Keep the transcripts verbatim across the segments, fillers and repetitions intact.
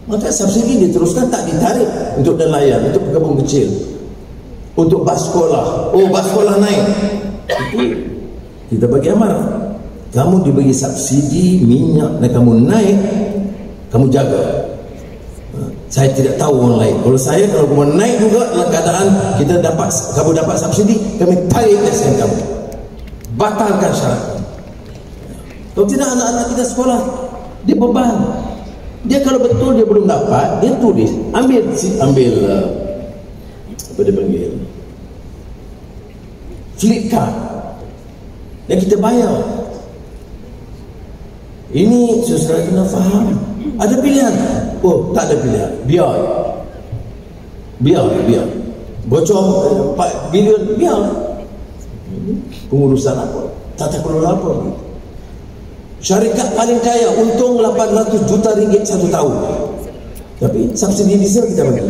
Maka subsidi diteruskan, tak ditarik untuk nelayan, untuk pekebun kecil, untuk bas sekolah. Oh, bas sekolah naik, itu kita bagi amanah. Kamu dibagi subsidi minyak dan kamu naik, kamu jaga. Saya tidak tahu orang lain. Kalau saya, kalau kamu naik juga dalam keadaan kita dapat, kamu dapat subsidi, kami tarik lesen kamu, batalkan syarat. Kalau tidak, anak-anak kita sekolah dia beban. Dia kalau betul dia belum dapat, dia tulis, ambil ambil uh, apa dia panggil, flip card, dan kita bayar. Ini saudara kena faham. Ada pilihan? Oh, tak ada pilihan. Biar, biar, biar. Bocor empat bilion, biar. Pengurusan apa? Tata kelola apa? Syarikat paling kaya untung lapan ratus juta ringgit satu tahun, tapi subsidi diesel kita bagi.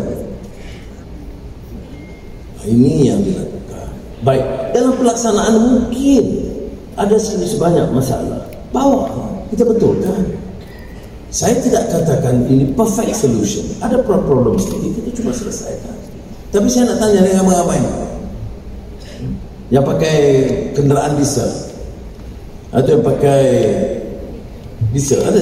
Ini yang dilakukan. Baik, dalam pelaksanaan mungkin ada sebanyak masalah. Bawa, kita betulkan. Saya tidak katakan ini perfect solution. Ada problem sedikit, kita cuba selesaikan. Tapi saya nak tanya dengan ramai-ramai yang pakai kenderaan diesel atau yang pakai diesel, ada?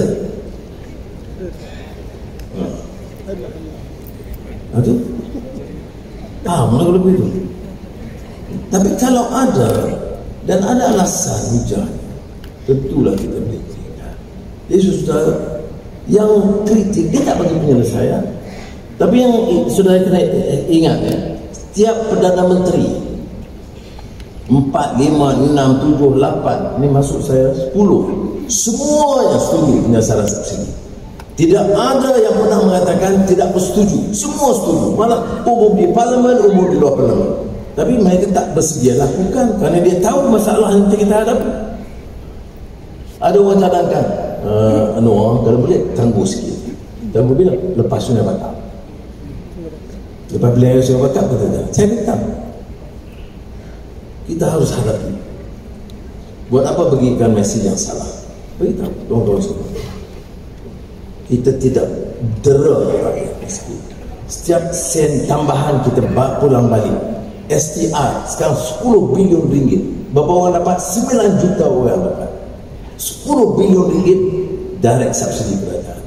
Ada? Ah, mana kalau begitu? Tapi kalau ada dan ada alasan hujan, tentulah kita berikan. Jadi sudah yang kritik dia tak bagi penyelesaian. Tapi yang sudah kena ingat ya, setiap Perdana Menteri empat, lima, enam, tujuh, lapan, ini masuk saya sepuluh, semuanya setuju penyelesaian subsidi. Tidak ada yang pernah mengatakan tidak bersetuju. Semua setuju. Malah umum di parlimen, umum di luar parlimen. Tapi mereka tak bersedia lakukan kerana dia tahu masalah yang kita hadapi. Ada orang cadangkan, uh, anu, kalau boleh tangguh sikit. Tangguh bila? Lepas Sungai Bakap. Lepas beliau Sungai Bakap, kata dia, saya minta kita harus hadapi. Buat apa bagikan mesej yang salah? Beritahu, tuan-tuan semua, kita tidak dera rakyat miskin. Setiap sen tambahan kita pulang balik. S T R sekarang sepuluh bilion ringgit. Berapa orang dapat? sembilan juta orang dapat. sepuluh bilion ringgit direct subsidi kerajaan.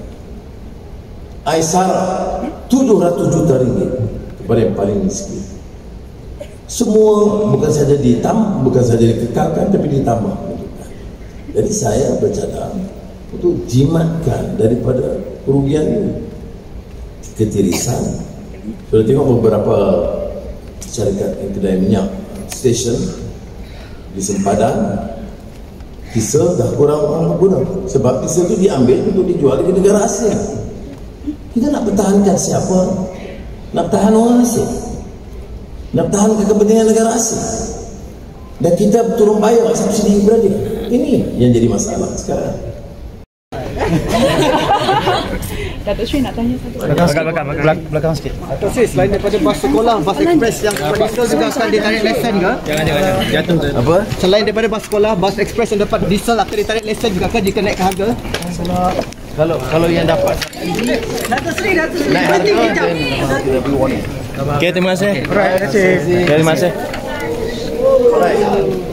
Aisara tujuh ratus juta ringgit kepada yang paling miskin. Semua bukan saja ditambah, bukan saja dikekalkan, tapi ditambah. Jadi saya bercadang untuk jimatkan daripada kerugian ini, ketirisan. Sudah tengok beberapa syarikat yang kedai minyak station di sempadan, diesel dah kurang orang guna sebab diesel itu diambil untuk dijual ke negara asing. Kita nak pertahankan siapa? Nak tahan orang asing, nak tahan kepentingan negara asing, dan kita turun bayar subsidi kepada dia. Ini yang jadi masalah sekarang. Datuk Sri nak tanya satu. Belakang, belakang, belakang, belakang sikit. Datuk Sri, selain daripada bas sekolah, bas ekspres yang diesel juga akan ditarik lesen ke? Jangan, jangan, jatuh. Apa? Selain daripada bas sekolah, bas ekspres yang dapat diesel akan ditarik lesen juga kan jika naikkan harga? Kalau kalau yang dapat Datuk Sri, Datuk Sri. naik harga, then kita beri warning. Okey, terima kasih. Alright, terima kasih. Terima kasih. Alright.